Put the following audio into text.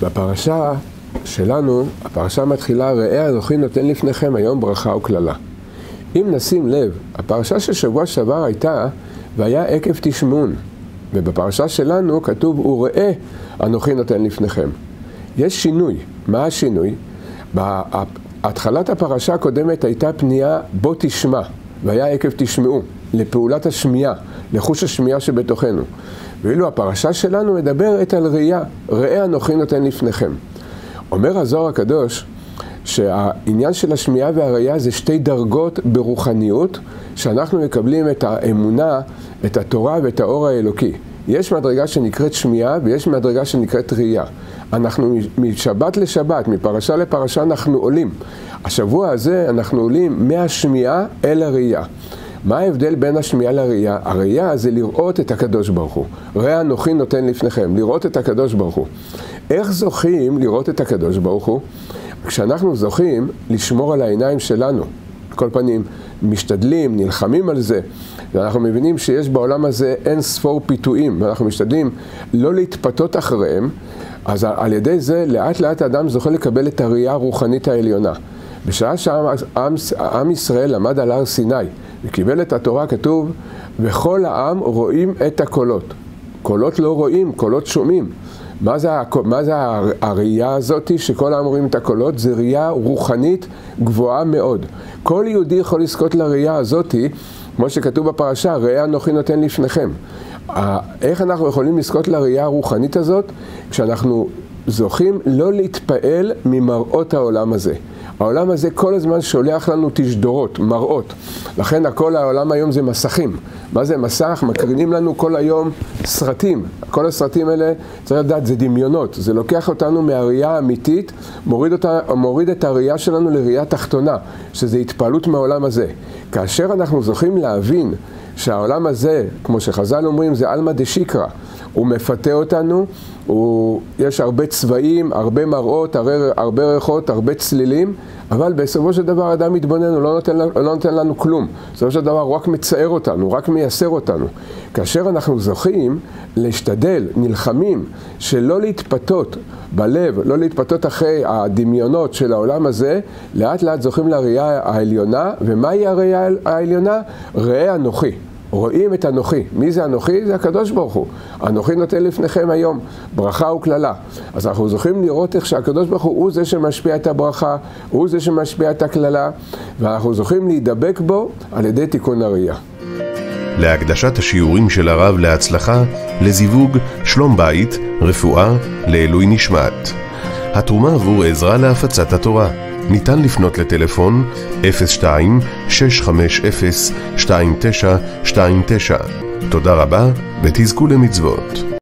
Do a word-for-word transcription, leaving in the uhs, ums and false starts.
בפרשה שלנו, הפרשה מתחילה, ראה אנוכי נותן לפניכם היום ברכה וקללה. אם נשים לב, הפרשה של שבוע שעבר הייתה, והיה עקב תשמעון. ובפרשה שלנו כתוב, וראה אנוכי נותן לפניכם. יש שינוי. מה השינוי? בהתחלת הפרשה הקודמת הייתה פנייה, בוא תשמע, והיה עקב תשמעו, לפעולת השמיעה, לחוש השמיעה שבתוכנו. ואילו הפרשה שלנו מדברת על ראייה, ראה אנוכי נותן לפניכם. אומר הזוהר הקדוש, שהעניין של השמיעה והראייה זה שתי דרגות ברוחניות, שאנחנו מקבלים את האמונה, את התורה ואת האור האלוקי. יש מדרגה שנקראת שמיעה ויש מדרגה שנקראת ראייה. אנחנו משבת לשבת, מפרשה לפרשה אנחנו עולים. השבוע הזה אנחנו עולים מהשמיעה אל הראייה. מה ההבדל בין השמיעה לראייה? הראייה זה לראות את הקדוש ברוך הוא. ראה אנוכי נותן לפניכם, לראות את הקדוש ברוך הוא. איך זוכים לראות את הקדוש ברוך הוא? כשאנחנו זוכים לשמור על העיניים שלנו, כל פנים משתדלים, נלחמים על זה, ואנחנו מבינים שיש בעולם הזה אין ספור פיתויים, ואנחנו משתדלים לא להתפתות אחריהם, אז על ידי זה לאט לאט האדם זוכה לקבל את הראייה הרוחנית העליונה. בשעה שהעם ישראל למד על הר סיני וקיבל את התורה, כתוב, וכל העם רואים את הקולות. קולות לא רואים, קולות שומעים. מה זה, מה זה הראייה הזאת שכל העם רואים את הקולות? זה ראייה רוחנית גבוהה מאוד. כל יהודי יכול לזכות לראייה הזאת, כמו שכתוב בפרשה, ראה אנוכי נותן לפניכם. איך אנחנו יכולים לזכות לראייה הרוחנית הזאת? כשאנחנו זוכים לא להתפעל ממראות העולם הזה. העולם הזה כל הזמן שולח לנו תשדורות, מראות. לכן הכל העולם היום זה מסכים. מה זה מסך? מקרינים לנו כל היום סרטים. כל הסרטים האלה, צריך לדעת, זה דמיונות. זה לוקח אותנו מהראייה האמיתית, מוריד, אותה, מוריד את הראייה שלנו לראייה תחתונה, שזה התפעלות מהעולם הזה. כאשר אנחנו זוכים להבין שהעולם הזה, כמו שחז"ל אומרים, זה אלמא דשיקרא. הוא מפתה אותנו, הוא, יש הרבה צבעים, הרבה מראות, הרבה, הרבה ריחות, הרבה צלילים, אבל בסופו של דבר האדם מתבונן, הוא לא נותן, לא נותן לנו כלום. בסופו של דבר הוא רק מצער אותנו, הוא רק מייסר אותנו. כאשר אנחנו זוכים להשתדל, נלחמים, שלא להתפתות בלב, לא להתפתות אחרי הדמיונות של העולם הזה, לאט לאט זוכים לראייה העליונה, ומהי הראייה העליונה? ראה אנוכי. רואים את אנוכי. מי זה אנוכי? זה הקדוש ברוך הוא. אנוכי נותן לפניכם היום ברכה וקללה. אז אנחנו זוכים לראות איך שהקדוש ברוך הוא הוא זה שמשפיע את הברכה, הוא זה שמשפיע את הקללה, ואנחנו זוכים להידבק בו על ידי תיקון הראייה. להקדשת השיעורים של הרב להצלחה, לזיווג, שלום בית, רפואה, לעילוי נשמת. התרומה עבור עזרה להפצת התורה. ניתן לפנות לטלפון אפס שתיים שש חמש אפס שתיים תשע שתיים תשע. תודה רבה ותזכו למצוות.